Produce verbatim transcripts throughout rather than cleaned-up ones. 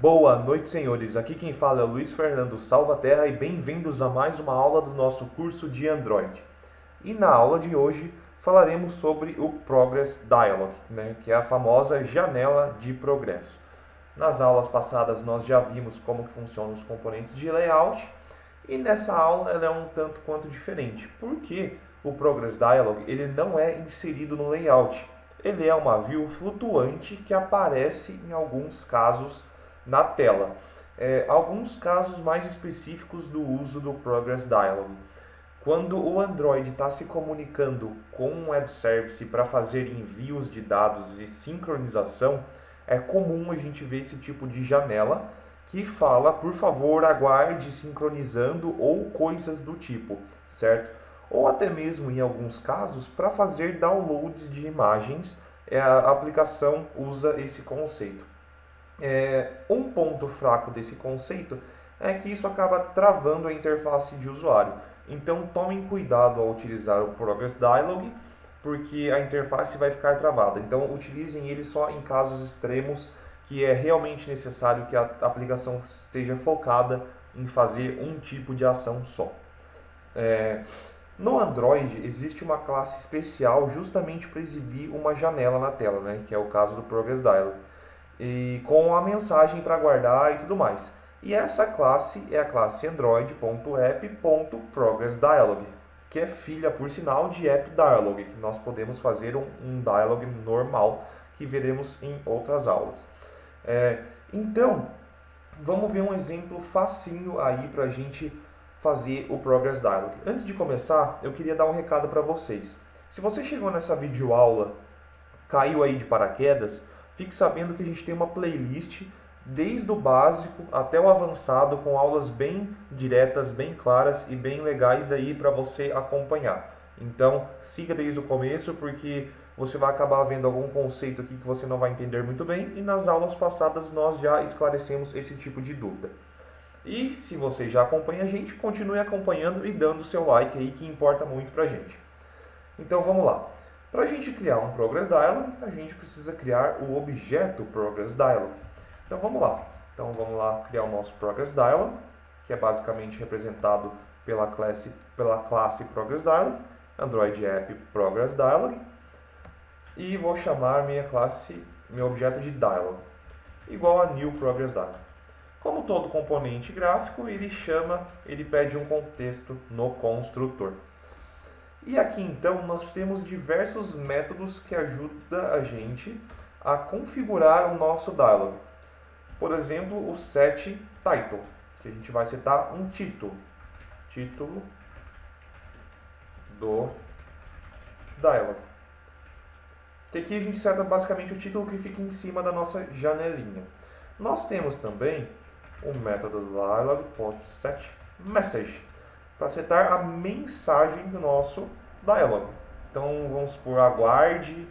Boa noite, senhores. Aqui quem fala é o Luiz Fernando Salvaterra e bem-vindos a mais uma aula do nosso curso de Android. E na aula de hoje falaremos sobre o Progress Dialog, né, que é a famosa janela de progresso. Nas aulas passadas nós já vimos como que funcionam os componentes de layout e nessa aula ela é um tanto quanto diferente, porque o Progress Dialog ele não é inserido no layout. Ele é uma view flutuante que aparece em alguns casos na tela. É, alguns casos mais específicos do uso do Progress Dialog. Quando o Android está se comunicando com um web service para fazer envios de dados e sincronização, é comum a gente ver esse tipo de janela que fala, por favor, aguarde sincronizando ou coisas do tipo, certo? Ou até mesmo, em alguns casos, para fazer downloads de imagens, a aplicação usa esse conceito. É, um ponto fraco desse conceito é que isso acaba travando a interface de usuário. Então tomem cuidado ao utilizar o Progress Dialog, porque a interface vai ficar travada. Então utilizem ele só em casos extremos que é realmente necessário que a aplicação esteja focada em fazer um tipo de ação só. É, no Android existe uma classe especial justamente para exibir uma janela na tela, né, que é o caso do Progress Dialog, e com a mensagem para guardar e tudo mais. E essa classe é a classe android.app.progressDialog, que é filha, por sinal, de AppDialog, que nós podemos fazer um, um dialog normal, que veremos em outras aulas. É, então, vamos ver um exemplo facinho aí para a gente fazer o Progress Dialog. Antes de começar, eu queria dar um recado para vocês. Se você chegou nessa videoaula, caiu aí de paraquedas, fique sabendo que a gente tem uma playlist desde o básico até o avançado, com aulas bem diretas, bem claras e bem legais aí para você acompanhar. Então siga desde o começo, porque você vai acabar vendo algum conceito aqui que você não vai entender muito bem, e nas aulas passadas nós já esclarecemos esse tipo de dúvida. E se você já acompanha a gente, continue acompanhando e dando o seu like aí, que importa muito pra gente. Então vamos lá. Para a gente criar um Progress Dialog, a gente precisa criar o objeto Progress Dialog. Então vamos lá. Então vamos lá criar o nosso Progress Dialog, que é basicamente representado pela classe, pela classe Progress Dialog, Android App Progress Dialog, e vou chamar minha classe, meu objeto de Dialog, igual a New Progress Dialog. Como todo componente gráfico, ele chama, ele pede um contexto no construtor. E aqui então nós temos diversos métodos que ajudam a gente a configurar o nosso dialog. Por exemplo, o setTitle, que a gente vai setar um título, título do dialog. Que aqui a gente seta basicamente o título que fica em cima da nossa janelinha. Nós temos também o método dialog.setMessage, para setar a mensagem do nosso dialog. Então vamos por aguarde,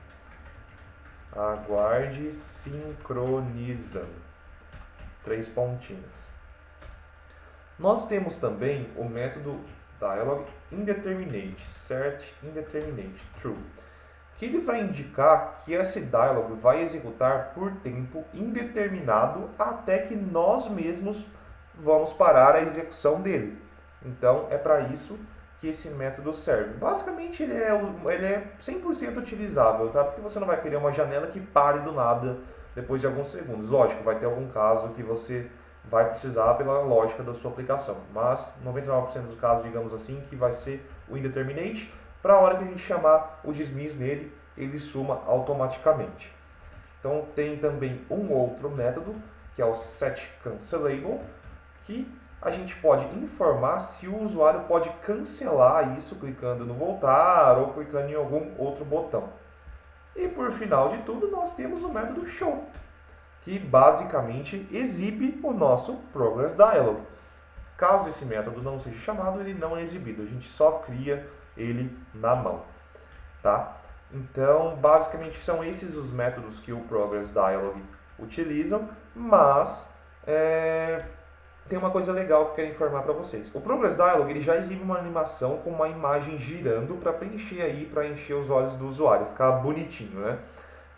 aguarde sincronizando, três pontinhos. Nós temos também o método dialog indeterminate, set indeterminate true, que ele vai indicar que esse dialog vai executar por tempo indeterminado até que nós mesmos vamos parar a execução dele. Então é para isso que esse método serve. Basicamente ele é, ele é cem por cento utilizável, tá? Porque você não vai querer uma janela que pare do nada depois de alguns segundos. Lógico, vai ter algum caso que você vai precisar pela lógica da sua aplicação, mas noventa e nove por cento dos casos, digamos assim, que vai ser o indeterminate, para a hora que a gente chamar o dismiss nele, ele suma automaticamente. Então tem também um outro método, que é o setCancelable, que a gente pode informar se o usuário pode cancelar isso clicando no voltar ou clicando em algum outro botão. E por final de tudo, nós temos o método show, que basicamente exibe o nosso Progress Dialog. Caso esse método não seja chamado, ele não é exibido, a gente só cria ele na mão, tá? Então, basicamente são esses os métodos que o Progress Dialog utilizam, mas é, tem uma coisa legal que eu quero informar para vocês. O Progress Dialog ele já exibe uma animação com uma imagem girando para preencher aí, para encher os olhos do usuário, ficar bonitinho, né?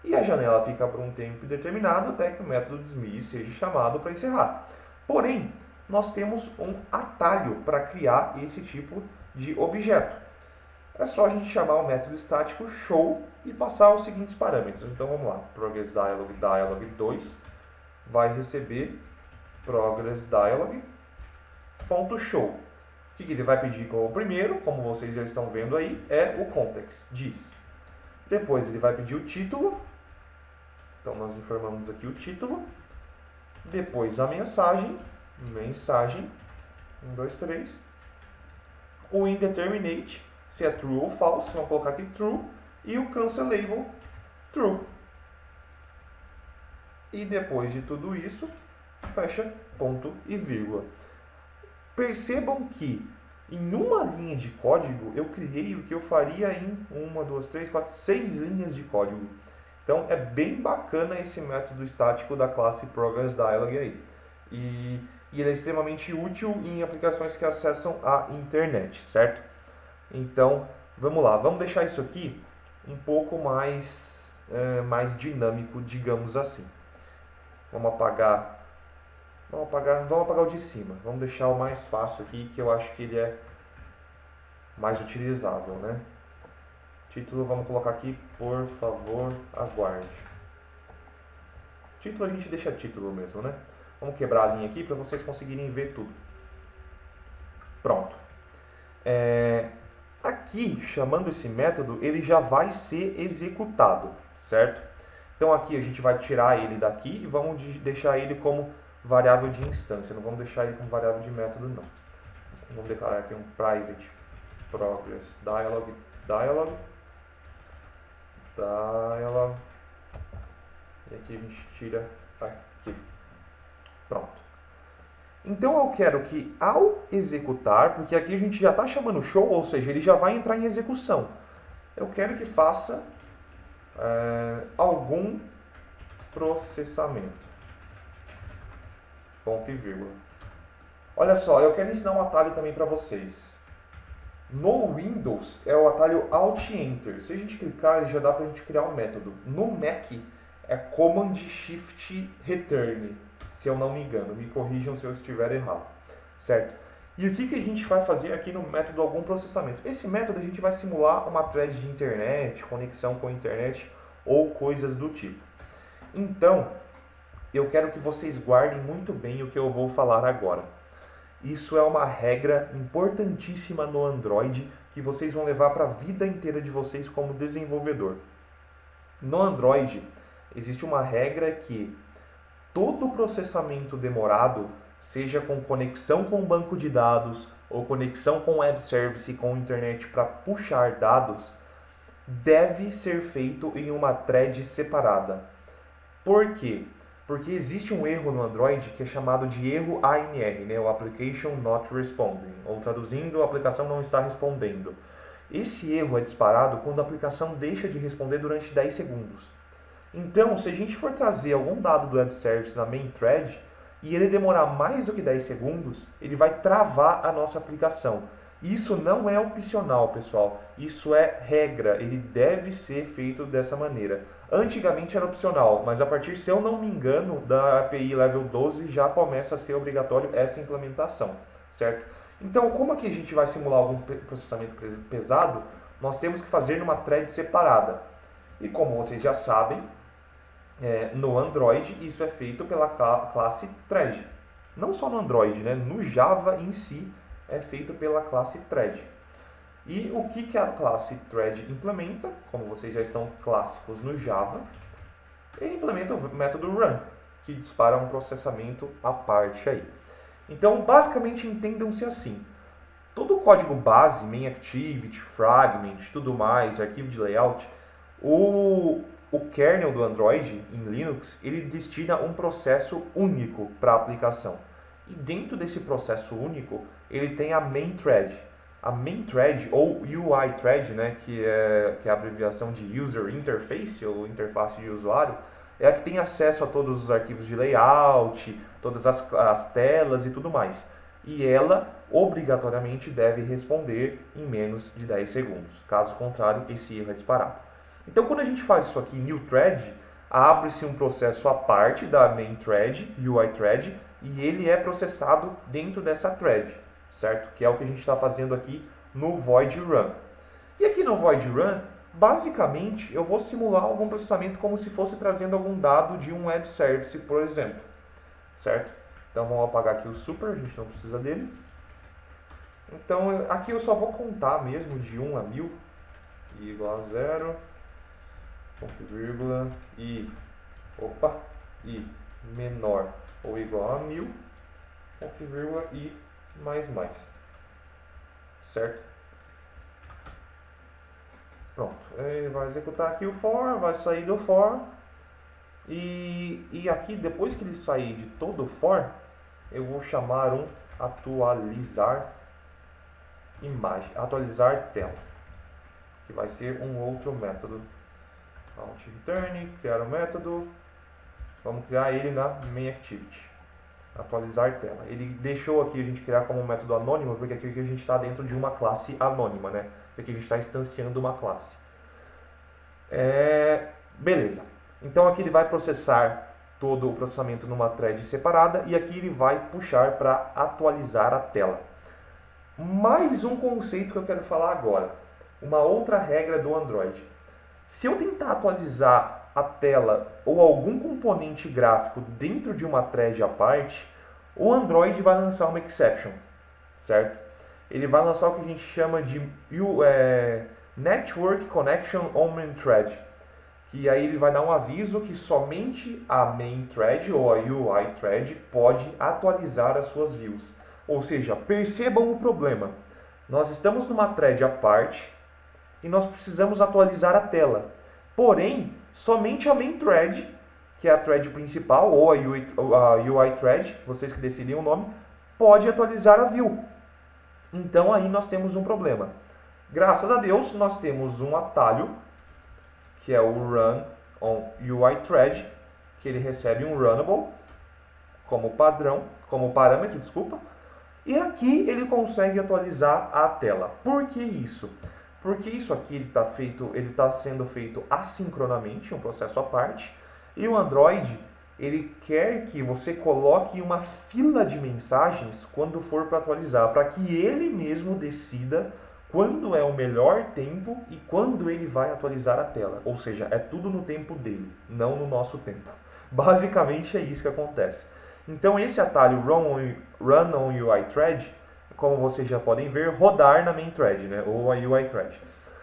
e a janela fica por um tempo determinado até que o método dismiss seja chamado para encerrar. Porém, nós temos um atalho para criar esse tipo de objeto. É só a gente chamar o método estático show e passar os seguintes parâmetros. Então vamos lá, progress dialog dialog dois vai receber progress dialog ponto show. O que ele vai pedir como primeiro, como vocês já estão vendo aí, é o context, diz. Depois ele vai pedir o título. Então nós informamos aqui o título. Depois a mensagem, mensagem, um, dois, três. O indeterminate, se é true ou false, vamos colocar aqui true. E o cancelable, true. E depois de tudo isso, fecha ponto e vírgula. Percebam que em uma linha de código eu criei o que eu faria em uma, duas, três, quatro, seis linhas de código. Então é bem bacana esse método estático da classe ProgressDialog aí. E, e ele é extremamente útil em aplicações que acessam a internet, certo? Então vamos lá, vamos deixar isso aqui um pouco mais, é, mais dinâmico, digamos assim. Vamos apagar, vamos apagar, vamos apagar o de cima. Vamos deixar o mais fácil aqui, que eu acho que ele é mais utilizável, né? Título, vamos colocar aqui, por favor, aguarde. Título a gente deixa título mesmo, né? Vamos quebrar a linha aqui para vocês conseguirem ver tudo. Pronto. É, aqui, chamando esse método, ele já vai ser executado, certo? Então aqui a gente vai tirar ele daqui e vamos deixar ele como variável de instância. Não vamos deixar ele como variável de método, não. Vamos declarar aqui um private progress dialog dialog dialog e aqui a gente tira aqui. Pronto. Então eu quero que ao executar, porque aqui a gente já está chamando show, ou seja, ele já vai entrar em execução. Eu quero que faça é, algum processamento. Ponto e vírgula. Olha só, eu quero ensinar um atalho também para vocês. No Windows é o atalho Alt Enter. Se a gente clicar, ele já dá para a gente criar um método. No Mac é Command Shift Return, se eu não me engano. Me corrijam se eu estiver errado, certo? E o que, que a gente vai fazer aqui no método algum processamento? Esse método a gente vai simular uma thread de internet, conexão com a internet ou coisas do tipo. Então, eu quero que vocês guardem muito bem o que eu vou falar agora. Isso é uma regra importantíssima no Android que vocês vão levar para a vida inteira de vocês como desenvolvedor. No Android, existe uma regra que todo processamento demorado, seja com conexão com o banco de dados ou conexão com web service e com internet para puxar dados, deve ser feito em uma thread separada. Por quê? Porque existe um erro no Android que é chamado de erro A N R, né? O Application Not Responding, ou traduzindo, a aplicação não está respondendo. Esse erro é disparado quando a aplicação deixa de responder durante dez segundos. Então, se a gente for trazer algum dado do web service na main thread e ele demorar mais do que dez segundos, ele vai travar a nossa aplicação. Isso não é opcional, pessoal. Isso é regra. Ele deve ser feito dessa maneira. Antigamente era opcional, mas a partir, se eu não me engano, da A P I Level doze já começa a ser obrigatório essa implementação, certo? Então, como aqui a gente vai simular algum processamento pesado, nós temos que fazer numa thread separada. E como vocês já sabem, é, no Android isso é feito pela classe thread. Não só no Android, né? No Java em si é feito pela classe thread. E o que, que a classe thread implementa? Como vocês já estão clássicos no Java, ele implementa o método run, que dispara um processamento à parte aí. Então, basicamente, entendam-se assim. Todo o código base, main activity, fragment, tudo mais, arquivo de layout, o, o kernel do Android, em Linux, ele destina um processo único para a aplicação. E dentro desse processo único, ele tem a main thread. A main thread, ou U I thread, né, que, é, que é a abreviação de User Interface, ou interface de usuário, é a que tem acesso a todos os arquivos de layout, todas as, as telas e tudo mais. E ela, obrigatoriamente, deve responder em menos de dez segundos. Caso contrário, esse erro é disparado. Então, quando a gente faz isso aqui em new thread, abre-se um processo à parte da main thread, U I thread, e ele é processado dentro dessa thread, certo? Que é o que a gente está fazendo aqui no void run. E aqui no void run, basicamente, eu vou simular algum processamento como se fosse trazendo algum dado de um web service, por exemplo, certo? Então vamos apagar aqui o super, a gente não precisa dele. Então aqui eu só vou contar mesmo de um a mil, i igual a zero, ponto vírgula, i, opa, i menor ou igual a mil, ponto vírgula, i mais mais, certo? Pronto, ele vai executar aqui o for, vai sair do for, e, e aqui depois que ele sair de todo o for, eu vou chamar um atualizar imagem, atualizar tela, que vai ser um outro método. Alt return, criar um método, vamos criar ele na main activity, atualizar tela. Ele deixou aqui a gente criar como um método anônimo, porque aqui a gente está dentro de uma classe anônima, né? Porque a gente está instanciando uma classe. É, beleza. Então aqui ele vai processar todo o processamento numa thread separada e aqui ele vai puxar para atualizar a tela. Mais um conceito que eu quero falar agora. Uma outra regra do Android. Se eu tentar atualizar a tela ou algum componente gráfico dentro de uma thread à parte, o Android vai lançar uma exception, certo? Ele vai lançar o que a gente chama de é, Network Connection on Main Thread, que aí ele vai dar um aviso que somente a main thread ou a U I thread pode atualizar as suas views. Ou seja, percebam o problema. Nós estamos numa thread à parte e nós precisamos atualizar a tela. Porém, somente a main thread, que é a thread principal ou a U I, a U I thread, vocês que decidem o nome, pode atualizar a view. Então aí nós temos um problema. Graças a Deus, nós temos um atalho, que é o Run on U I Thread, que ele recebe um runnable como padrão, como parâmetro, desculpa, e aqui ele consegue atualizar a tela. Por que isso? Porque isso aqui ele está feito, ele está sendo feito assincronamente, um processo à parte, e o Android ele quer que você coloque uma fila de mensagens quando for para atualizar, para que ele mesmo decida quando é o melhor tempo e quando ele vai atualizar a tela. Ou seja, é tudo no tempo dele, não no nosso tempo. Basicamente é isso que acontece. Então esse atalho Run on, Run on U I Thread, como vocês já podem ver, rodar na main thread, né? Ou a U I thread.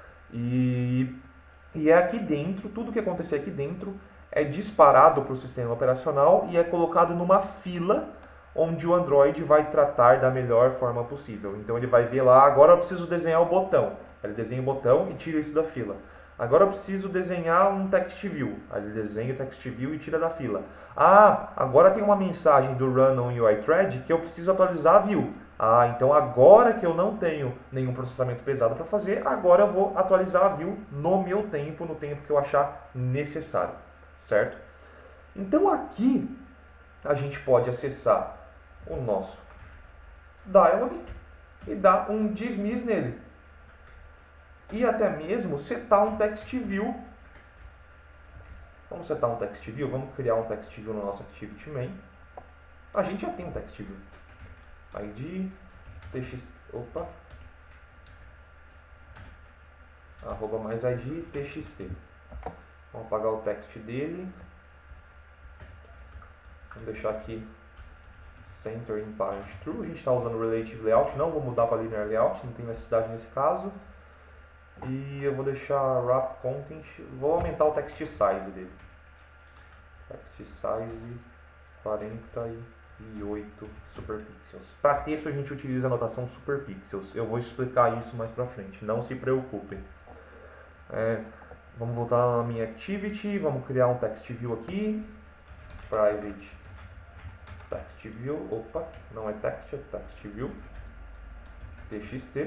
E, e é aqui dentro, tudo que acontecer aqui dentro é disparado para o sistema operacional e é colocado numa fila onde o Android vai tratar da melhor forma possível. Então ele vai ver lá, agora eu preciso desenhar o botão. Ele desenha o botão e tira isso da fila. Agora eu preciso desenhar um text view. Aí ele desenha o text view e tira da fila. Ah, agora tem uma mensagem do Run on U I Thread que eu preciso atualizar a view. Ah, então agora que eu não tenho nenhum processamento pesado para fazer, agora eu vou atualizar a view no meu tempo, no tempo que eu achar necessário. Certo? Então aqui a gente pode acessar o nosso dialog e dar um dismiss nele. E até mesmo setar um text view. Vamos setar um text view, vamos criar um text view na nossa activity main. A gente já tem um text view. I D, tx, opa, arroba mais I D, txt. Vamos apagar o text dele. Vamos deixar aqui center in parent true. A gente está usando relative layout, não vou mudar para linear layout, não tem necessidade nesse caso. E eu vou deixar wrap content, vou aumentar o text size dele. Text size quarenta e oito superpixels. Para texto a gente utiliza a notação superpixels. Eu vou explicar isso mais para frente, não se preocupem. É, vamos voltar na minha activity, vamos criar um text view aqui. Private text view, opa, não é text, é text view. Txt.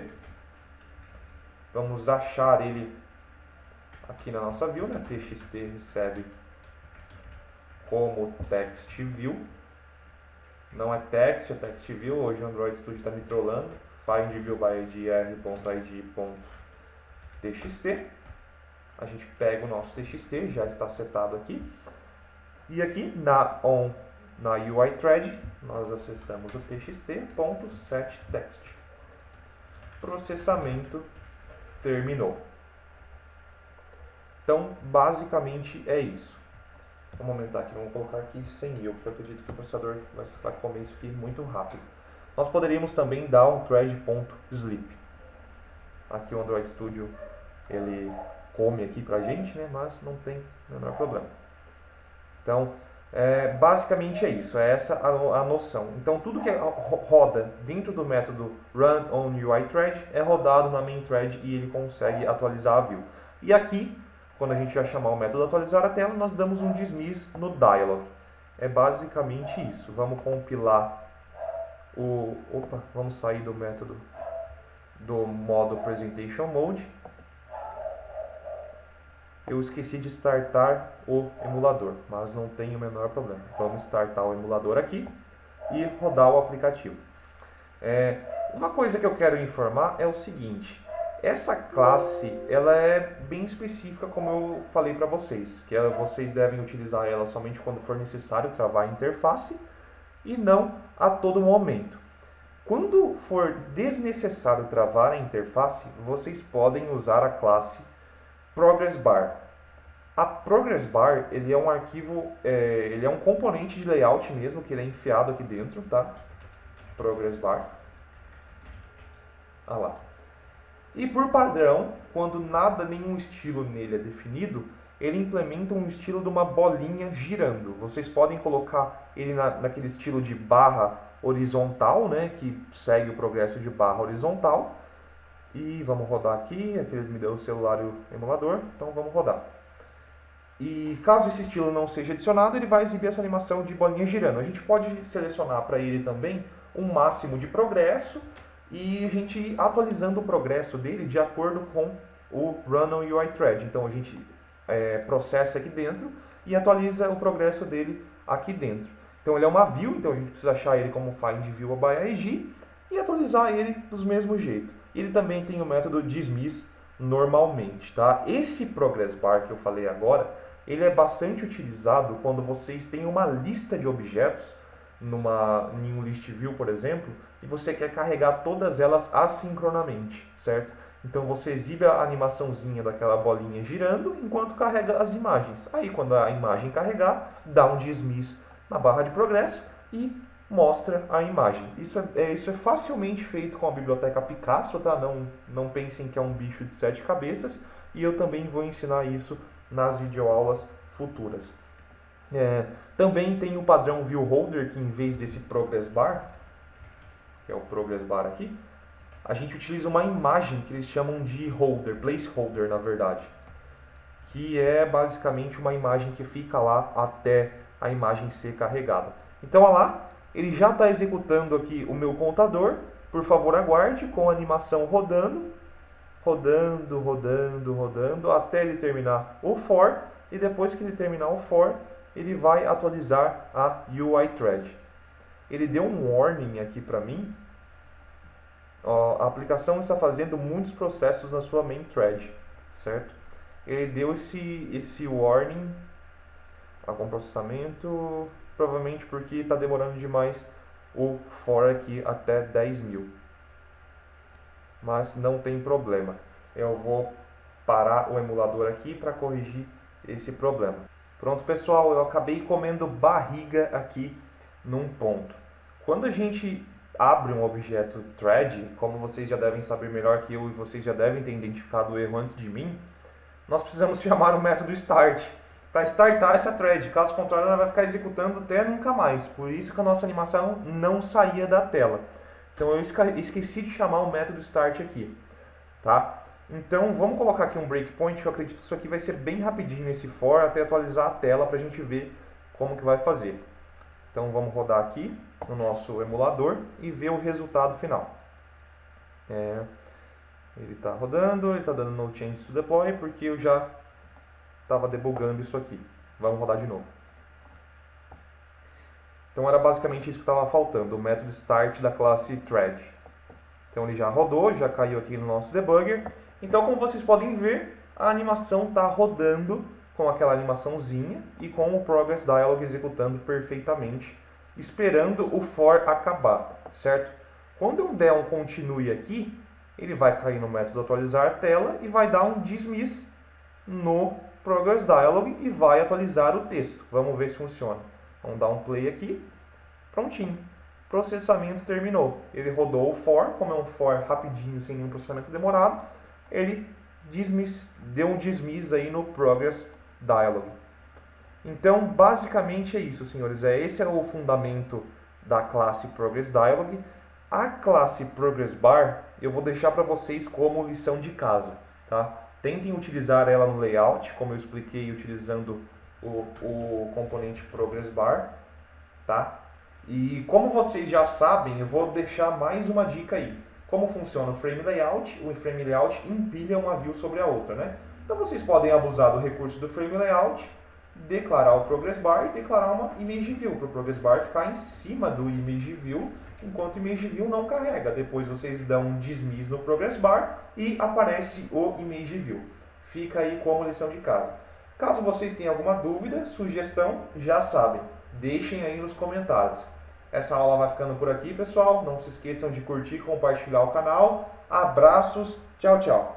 Vamos achar ele aqui na nossa view, né? Txt recebe como text view. Não é text, é text view. Hoje o Android Studio está me trollando. Find view by I D r.id.txt. a gente pega o nosso T X T, já está setado aqui. E aqui na on, na U I thread, nós acessamos o txt.setText. Processamento terminou. Então, basicamente é isso. Vamos aumentar aqui, vamos colocar aqui cem mil, porque eu acredito que o processador vai comer isso aqui muito rápido. Nós poderíamos também dar um thread.sleep. Aqui o Android Studio ele come aqui pra gente, né? Mas não tem o menor problema. Então, é, basicamente é isso, é essa a, a noção. Então, tudo que roda dentro do método run on U I thread é rodado na main thread e ele consegue atualizar a view. E aqui, quando a gente vai chamar o método atualizar a tela, nós damos um dismiss no dialog. É basicamente isso. Vamos compilar o... Opa, vamos sair do método do modo presentation mode. Eu esqueci de startar o emulador, mas não tem o menor problema. Vamos startar o emulador aqui e rodar o aplicativo. É, uma coisa que eu quero informar é o seguinte. Essa classe ela é bem específica, como eu falei para vocês. Que ela, vocês devem utilizar ela somente quando for necessário travar a interface e não a todo momento. Quando for desnecessário travar a interface, vocês podem usar a classe ProgressBar. A ProgressBar ele é um arquivo, é, ele é um componente de layout mesmo, que ele é enfiado aqui dentro, tá? ProgressBar. Ah lá. E por padrão, quando nada, nenhum estilo nele é definido, ele implementa um estilo de uma bolinha girando. Vocês podem colocar ele na, naquele estilo de barra horizontal, né, que segue o progresso de barra horizontal. E vamos rodar aqui, aqui ele me deu o celular e o emulador, então vamos rodar. E caso esse estilo não seja adicionado, ele vai exibir essa animação de bolinha girando. A gente pode selecionar para ele também um máximo de progresso e a gente ir atualizando o progresso dele de acordo com o Run on U I Thread. Então a gente é, processa aqui dentro e atualiza o progresso dele aqui dentro. Então ele é uma view, então a gente precisa achar ele como find view by I D e atualizar ele do mesmo jeito. Ele também tem o método dismiss normalmente, tá? Esse ProgressBar que eu falei agora, ele é bastante utilizado quando vocês têm uma lista de objetos numa, em um list view, por exemplo, e você quer carregar todas elas assincronamente, certo? Então você exibe a animaçãozinha daquela bolinha girando enquanto carrega as imagens. Aí quando a imagem carregar, dá um dismiss na barra de progresso e mostra a imagem. Isso é, é, isso é facilmente feito com a biblioteca Picasso, tá? Não, não pensem que é um bicho de sete cabeças. E eu também vou ensinar isso nas videoaulas futuras. É, também tem o padrão ViewHolder, que em vez desse ProgressBar, que é o ProgressBar aqui, a gente utiliza uma imagem que eles chamam de holder, placeholder na verdade. Que é basicamente uma imagem que fica lá até a imagem ser carregada. Então, olha lá, ele já está executando aqui o meu contador. Por favor, aguarde com a animação rodando, rodando, rodando, rodando, até ele terminar o for. E depois que ele terminar o for, ele vai atualizar a U I thread. Ele deu um warning aqui para mim. Ó, a aplicação está fazendo muitos processos na sua main thread, certo? Ele deu esse, esse warning com processamento, provavelmente porque está demorando demais o for aqui até dez mil. Mas não tem problema. Eu vou parar o emulador aqui para corrigir esse problema. Pronto, pessoal, eu acabei comendo barriga aqui num ponto. Quando a gente abre um objeto thread, como vocês já devem saber melhor que eu e vocês já devem ter identificado o erro antes de mim, nós precisamos chamar o método start para startar essa thread. Caso contrário, ela vai ficar executando até nunca mais. Por isso que a nossa animação não saía da tela. Então eu esqueci de chamar o método start aqui, tá? Então vamos colocar aqui um breakpoint, que eu acredito que isso aqui vai ser bem rapidinho esse for, até atualizar a tela para a gente ver como que vai fazer. Então vamos rodar aqui no nosso emulador e ver o resultado final. É, ele está rodando, ele está dando no change to deploy, porque eu já estava debugando isso aqui. Vamos rodar de novo. Então era basicamente isso que estava faltando, o método start da classe thread. Então ele já rodou, já caiu aqui no nosso debugger. Então, como vocês podem ver, a animação está rodando com aquela animaçãozinha e com o Progress Dialog executando perfeitamente, esperando o for acabar, certo? Quando eu der um continue aqui, ele vai cair no método atualizar tela e vai dar um dismiss no Progress Dialog e vai atualizar o texto. Vamos ver se funciona. Vamos dar um play aqui. Prontinho. Processamento terminou. Ele rodou o for, como é um for rapidinho, sem nenhum processamento demorado, ele dismiss, deu um dismiss aí no Progress Dialog. Então, basicamente é isso, senhores. É, esse é o fundamento da classe Progress Dialog. A classe Progress Bar eu vou deixar para vocês como lição de casa, tá? Tentem utilizar ela no layout, como eu expliquei utilizando o, o componente Progress Bar, tá? E como vocês já sabem, eu vou deixar mais uma dica aí. Como funciona o Frame Layout? O Frame Layout empilha uma view sobre a outra, né? Então vocês podem abusar do recurso do Frame Layout, declarar o Progress Bar e declarar uma Image View, para o Progress Bar ficar em cima do Image View, enquanto o Image View não carrega. Depois vocês dão um dismiss no Progress Bar e aparece o Image View. Fica aí como lição de casa. Caso vocês tenham alguma dúvida, sugestão, já sabem, deixem aí nos comentários. Essa aula vai ficando por aqui, pessoal. Não se esqueçam de curtir e compartilhar o canal. Abraços, tchau, tchau.